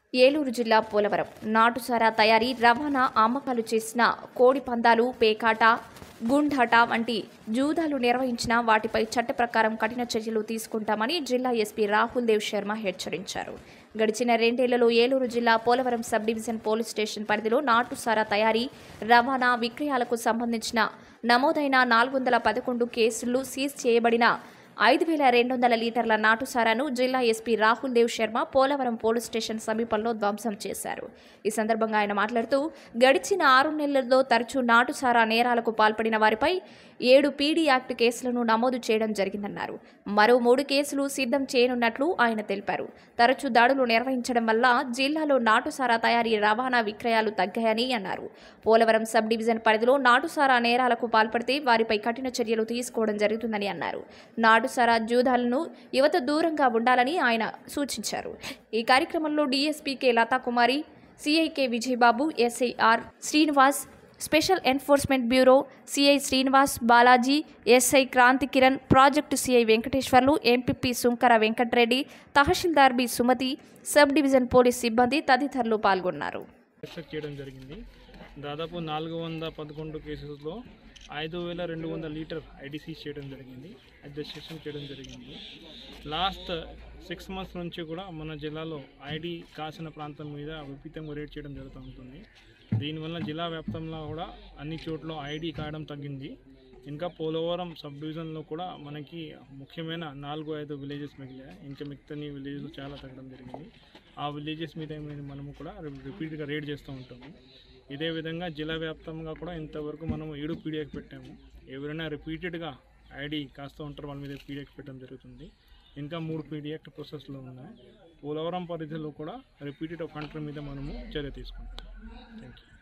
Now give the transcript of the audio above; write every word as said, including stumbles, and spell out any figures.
ఏలూరు జిల్లా పోలవరం నాటుసారా తయారీ రవాణా అమ్మకాలు చేసిన కోడి పందాలు పేకాట గుండాట వంటి జూదాలు నిర్వహించిన వాటిపై చట్ట ప్రకారం కఠిన చర్యలు తీసుకుంటామని జిల్లా ఎస్పీ రాహుల్ దేవ్ శర్మ హెచ్చరించారు. గడిచిన రెండేళ్లలో ఏలూరు జిల్లా Polavaram sub division police station పరిధిలో నాటుసారా తయారీ రవాణా విక్రయాలకు సంబంధించిన నమోదైన నాలుగు వందల పదకొండు కేసులు సీజ్ చేయబడిన ఐదు వేల రెండు వందల లీటర్ల నాటుసారాను జిల్లా SP Rahul Dev Sharma Polavaram police station సమీపంలో ధ్వంసం చేశారు. ఈ సందర్భంగా ఆయన మాట్లాడుతూ గడిచిన ఆరు నెలల్లో తరచూ నాటుసారా నేరాలకు పాల్పడిన వారిపై ఏడు పీడీ యాక్ట్ కేసులను నమోదు చేయడం జరిగిందన్నారు. మరో మూడు కేసులు సిద్ధం చేయనున్నట్లు ఆయన తెలిపారు. తరచూ దాడులు నిర్వహించడం వల్ల జిల్లాలో నాటుసారా తయారీ రవాణా విక్రయాలు తగ్గాయని అన్నారు. పోలవరం సబ్ డివిజన్ పరిధిలో నాటుసారా నేరాలకు పాల్పడితే వారిపై కఠిన చర్యలు తీసుకోవడం జరుగుతుందని అన్నారు. నాటుసారా జూదాలను యువత దూరంగా ఉండాలని ఆయన సూచించారు. ఈ కార్యక్రమంలో DSP K Lathakumari, CI K Vijayababu, SI R Srinivas, special enforcement bureau CI Srinivas, Balaji, SI Kranthi Kiran, project CI Venkateswarlu, MPP Sunkara Venkatareddy, తహసీల్దార్ B Sumathi, sub division police సిబ్బంది తదితరులు పాల్గొన్నారు. దాదాపు నాలుగు వందల పదకొండు కేసుల్లో ఐదు వేల రెండు వందల లీటర్ ఐడీసీ చేయడం జరిగింది, అడ్జస్టేషన్ చేయడం జరిగింది. లాస్ట్ సిక్స్ మంత్స్ నుంచి కూడా మన జిల్లాలో ఐడి కాసిన ప్రాంతం మీద విపరీతంగా రేట్ చేయడం జరుగుతూ ఉంటుంది. దీనివల్ల జిల్లా వ్యాప్తంలో కూడా అన్ని చోట్ల ఐడి కాయడం తగ్గింది. ఇంకా పోలవరం సబ్ డివిజన్లో కూడా మనకి ముఖ్యమైన నాలుగు ఐదు విలేజెస్ మిగిలాయి. ఇంకా మిగతా విలేజెస్ చాలా తగ్గడం జరిగింది. ఆ విలేజెస్ మీద మనము కూడా రిపీట్గా రేడ్ చేస్తూ ఉంటాము. ఇదే విధంగా జిల్లా వ్యాప్తంగా కూడా ఇంతవరకు మనము ఏడు పీడియాక్ పెట్టాము. ఎవరైనా రిపీటెడ్గా ఐడి కాస్తూ ఉంటారో వాళ్ళ మీద పీడియాక్ పెట్టడం జరుగుతుంది. ఇంకా మూడు పీడియాక్ ప్రాసెస్లో ఉన్నాయి. పోలవరం పరిధిలో కూడా రిపీటెడ్ ఆఫెండర్ మీద మనము చర్య తీసుకుంటాం. Thank you.